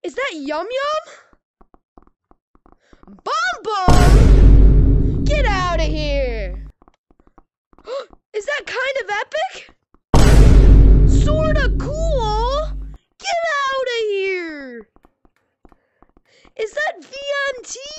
Is that Yum Yum? Bum Bum! Get out of here! Is that kind of epic? Sorta cool! Get out of here! Is that VMT?